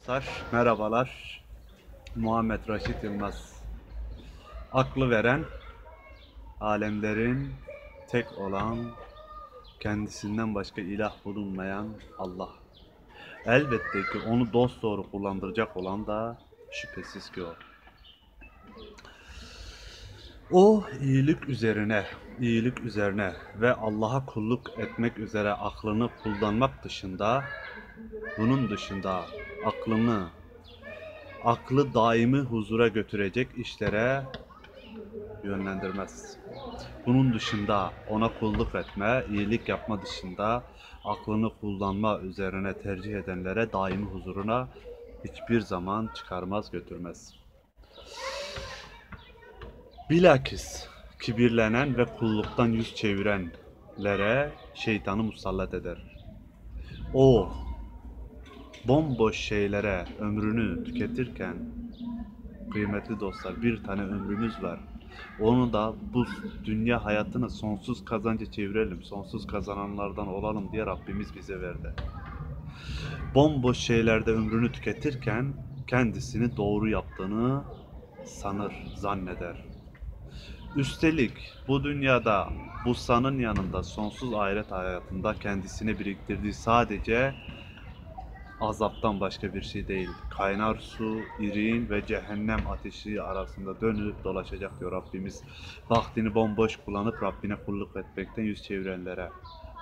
Merhabalar. Muhammed Raşit Yılmaz. Aklı veren, alemlerin tek olan, kendisinden başka ilah bulunmayan Allah. Elbette ki onu dosdoğru kullandıracak olan da şüphesiz ki o. O iyilik üzerine ve Allah'a kulluk etmek üzere aklını kullanmak dışında, bunun dışında aklı daimi huzura götürecek işlere yönlendirmez. Bunun dışında ona kulluk etme, iyilik yapma dışında aklını kullanma üzerine tercih edenlere daimi huzuruna hiçbir zaman çıkarmaz götürmez. Bilakis kibirlenen ve kulluktan yüz çevirenlere şeytanı musallat eder. O bomboş şeylere ömrünü tüketirken, kıymetli dostlar, bir tane ömrümüz var. Onu da bu dünya hayatını sonsuz kazanca çevirelim, sonsuz kazananlardan olalım diye Rabbimiz bize verdi. Bomboş şeylerde ömrünü tüketirken kendisini doğru yaptığını sanır, zanneder. Üstelik bu dünyada bu sanın yanında sonsuz ahiret hayatında kendisine biriktirdiği sadece azaptan başka bir şey değil. Kaynar su, irin ve cehennem ateşi arasında dönüp dolaşacak diyor Rabbimiz. Vaktini bomboş kullanıp Rabbine kulluk etmekten yüz çevirenlere.